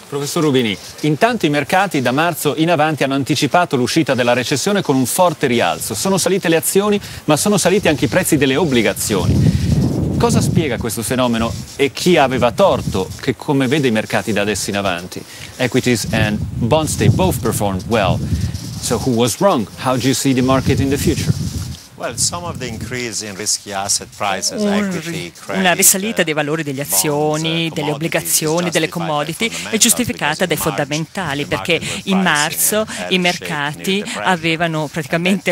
Professor Rubini, intanto i mercati da marzo in avanti hanno anticipato l'uscita della recessione con un forte rialzo. Sono salite le azioni, ma sono saliti anche i prezzi delle obbligazioni. Cosa spiega questo fenomeno e chi aveva torto, che come vede i mercati da adesso in avanti? Equities and bonds, they both performed well. So who was wrong? How do you see the market in the future? Una risalita dei valori delle azioni, delle obbligazioni, delle commodity è giustificata dai fondamentali, perché in marzo i mercati avevano praticamente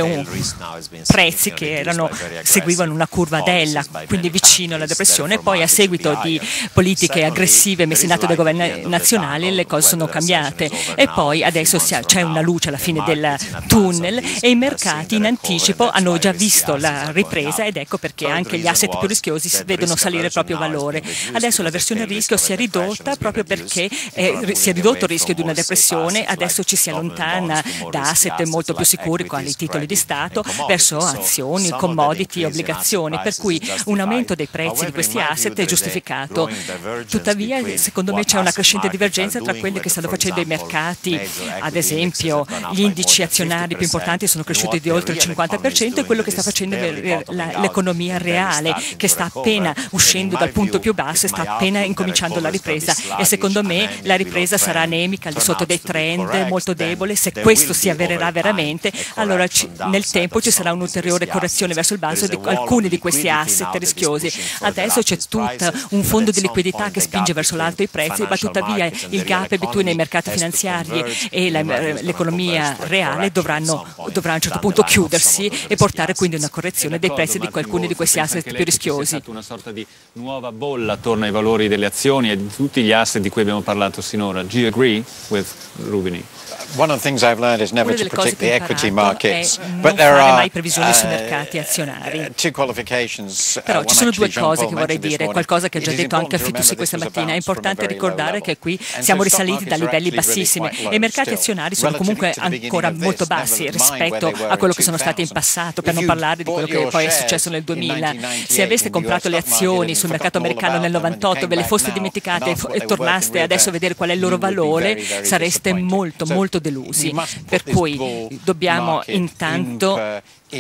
prezzi che seguivano una curva ad L, quindi vicino alla depressione, e poi a seguito di politiche aggressive messe in atto dai governi nazionali le cose sono cambiate e poi adesso c'è una luce alla fine del tunnel e i mercati in anticipo hanno già visto la ripresa ed ecco perché anche gli asset più rischiosi si vedono salire il proprio valore. Adesso la versione rischio si è ridotta proprio perché si è ridotto il rischio di una depressione, adesso ci si allontana da asset molto più sicuri quali i titoli di Stato verso azioni, commodity, obbligazioni, per cui un aumento dei prezzi di questi asset è giustificato. Tuttavia, secondo me c'è una crescente divergenza tra quelli che stanno facendo i mercati, ad esempio gli indici azionari più importanti sono cresciuti di oltre il 50% e quello che sta facendo l'economia reale, che sta appena uscendo dal punto più basso e sta appena incominciando la ripresa e secondo me la ripresa sarà anemica, al di sotto dei trend, molto debole. Se questo si avvererà veramente, allora nel tempo ci sarà un'ulteriore correzione verso il basso di alcuni di questi asset rischiosi. Adesso c'è tutto un fondo di liquidità che spinge verso l'alto i prezzi, ma tuttavia il gap between i mercati finanziari e l'economia reale dovranno a un certo punto chiudersi e portare quindi una correzione dei prezzi di alcuni di questi asset più rischiosi. C'è stata una sorta di nuova bolla attorno ai valori delle azioni e di tutti gli asset di cui abbiamo parlato sinora. Do you agree with Rubini? One of the things I've learned is never to predict the equity markets, but there are mai previsioni sui mercati azionari. Two qualifications. Però ci sono due cose che vorrei dire, qualcosa che ha già detto anche a Fitoussi questa mattina. È importante ricordare che qui siamo risaliti da livelli bassissimi e i mercati azionari sono comunque ancora molto bassi rispetto a quello che sono stati in passato, per non parlare di quello che poi è successo nel 2000. Se aveste comprato le azioni sul mercato americano nel 98, ve le foste dimenticate e tornaste adesso a vedere qual è il loro valore, sareste molto delusi. Per cui dobbiamo intanto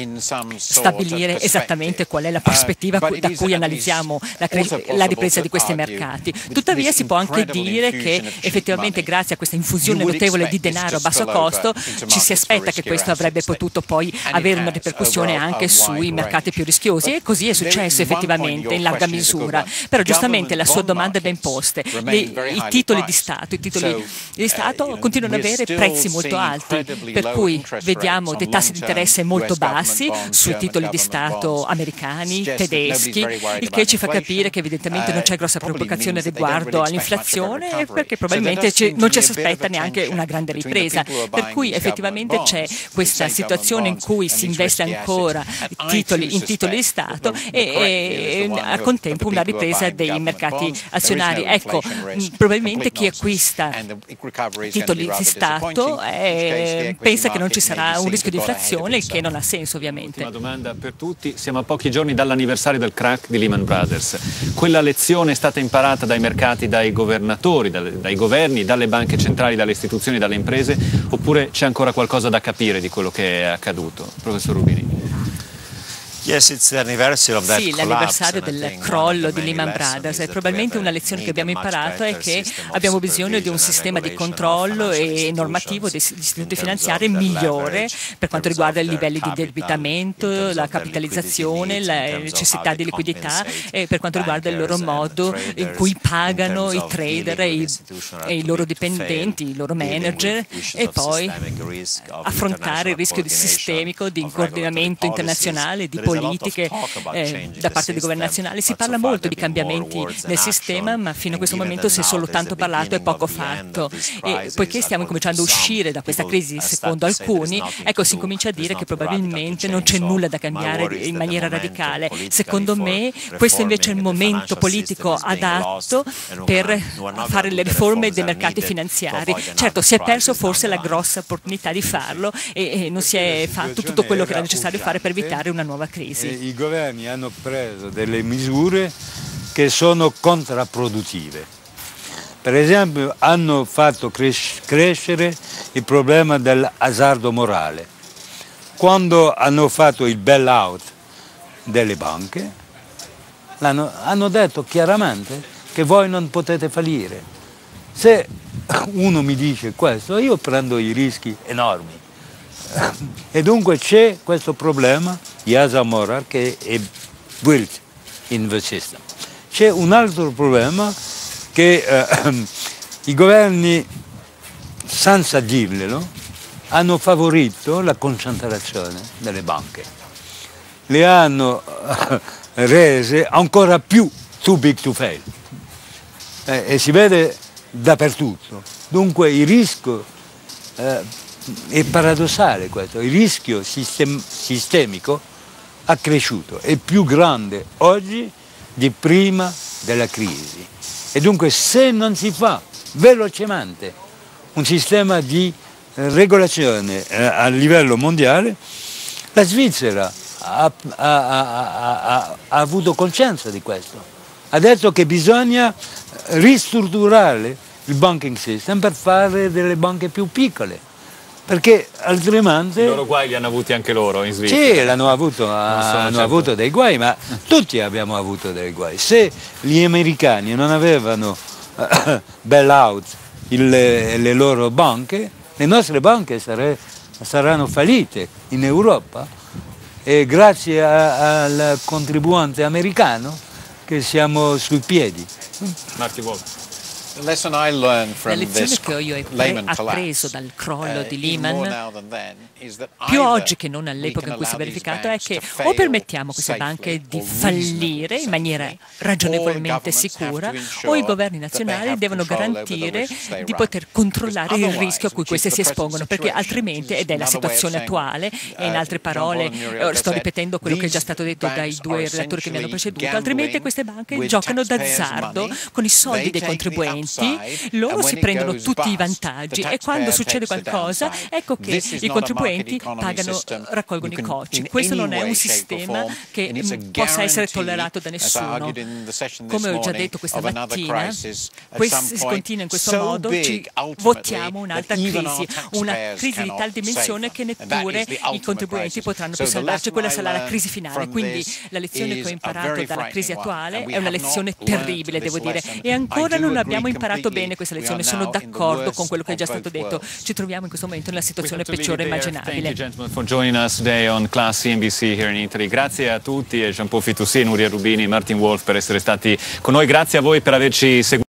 stabilire esattamente qual è la prospettiva da cui analizziamo la ripresa di questi mercati. Tuttavia si può anche dire che effettivamente grazie a questa infusione notevole di denaro a basso costo ci si aspetta che questo avrebbe potuto poi avere una ripercussione anche sui mercati più rischiosi e così è successo effettivamente in larga misura. Però giustamente la sua domanda è ben posta. I titoli di Stato continuano ad avere prezzi molto alti, per cui vediamo dei tassi di interesse molto bassi sui titoli di Stato americani, tedeschi, il che ci fa capire che evidentemente non c'è grossa preoccupazione riguardo all'inflazione perché probabilmente non ci si aspetta neanche una grande ripresa. Per cui effettivamente c'è questa situazione in cui si investe ancora in titoli di Stato e al contempo una ripresa dei mercati azionari. Ecco, probabilmente chi acquista titoli di Stato pensa che non ci sarà un rischio di inflazione, il che non ha senso ovviamente. Ultima domanda per tutti, siamo a pochi giorni dall'anniversario del crack di Lehman Brothers. Quella lezione è stata imparata dai mercati, dai governatori, dai governi, dalle banche centrali, dalle istituzioni, dalle imprese, oppure c'è ancora qualcosa da capire di quello che è accaduto? Professor Rubini. Sì, l'anniversario del crollo di Lehman Brothers e probabilmente una lezione che abbiamo imparato è che abbiamo bisogno di un sistema di controllo e normativo degli istituti finanziari migliore per quanto riguarda i livelli di indebitamento, la capitalizzazione, la necessità di liquidità e per quanto riguarda il loro modo in cui pagano i trader e i loro dipendenti, i loro manager e poi affrontare il rischio sistemico di coordinamento internazionale, di politiche da parte dei governi nazionali. Si parla molto di cambiamenti nel sistema, ma fino a questo momento si è solo tanto parlato e poco fatto. E poiché stiamo cominciando a uscire da questa crisi, secondo alcuni, ecco, si comincia a dire che probabilmente non c'è nulla da cambiare in maniera radicale. Secondo me questo invece è il momento politico adatto per fare le riforme dei mercati finanziari. Certo, si è perso forse la grossa opportunità di farlo e non si è fatto tutto quello che era necessario fare per evitare una nuova crisi. I governi hanno preso delle misure che sono contraproduttive Per esempio hanno fatto crescere il problema dell'azzardo morale. Quando hanno fatto il bailout delle banche, hanno detto chiaramente che voi non potete fallire. Se uno mi dice questo, io prendo i rischi enormi. E dunque c'è questo problema di azzardo morale che è built in the system. C'è un altro problema che i governi, senza dirglielo, hanno favorito la concentrazione delle banche. Le hanno rese ancora più too big to fail. E si vede dappertutto. Dunque il rischio è paradossale questo, il rischio sistemico ha cresciuto, è più grande oggi di prima della crisi. E dunque se non si fa velocemente un sistema di regolazione a livello mondiale, la Svizzera ha avuto coscienza di questo. Ha detto che bisogna ristrutturare il banking system per fare delle banche più piccole, perché altrimenti... I loro guai li hanno avuti anche loro in Svizzera. Sì, hanno avuto dei guai, ma tutti abbiamo avuto dei guai. Se gli americani non avevano bailout le loro banche, le nostre banche saranno fallite in Europa, e grazie al contribuente americano che siamo sui piedi. Martin Wolf. La lezione che io ho appreso dal crollo di Lehman, più oggi che non all'epoca in cui si è verificato, è che o permettiamo a queste banche di fallire in maniera ragionevolmente sicura, o i governi nazionali devono garantire di poter controllare il rischio a cui queste si espongono, perché altrimenti, ed è la situazione attuale, e in altre parole sto ripetendo quello che è già stato detto dai due relatori che mi hanno preceduto, altrimenti queste banche giocano d'azzardo con i soldi dei contribuenti. Loro si prendono tutti i vantaggi, e quando succede qualcosa, ecco che i contribuenti raccolgono i cocci. Questo non è un sistema che possa essere tollerato da nessuno. Come ho già detto questa mattina, se continua in questo modo ci votiamo un'altra crisi, una crisi di tal dimensione che neppure i contribuenti potranno più salvarci. Quella sarà la crisi finale. Quindi la lezione che ho imparato dalla crisi attuale è una lezione terribile, devo dire, e ancora non abbiamo imparato bene questa lezione. Sono d'accordo con quello che è già stato detto. Ci troviamo in questo momento nella situazione peggiore immaginabile. Thank you, gentlemen, for joining us today on Class CNBC here in Italy. Grazie a tutti, Jean-Paul Fitoussi, Nuria Rubini, Martin Wolf, per essere stati con noi. Grazie a voi per averci seguito.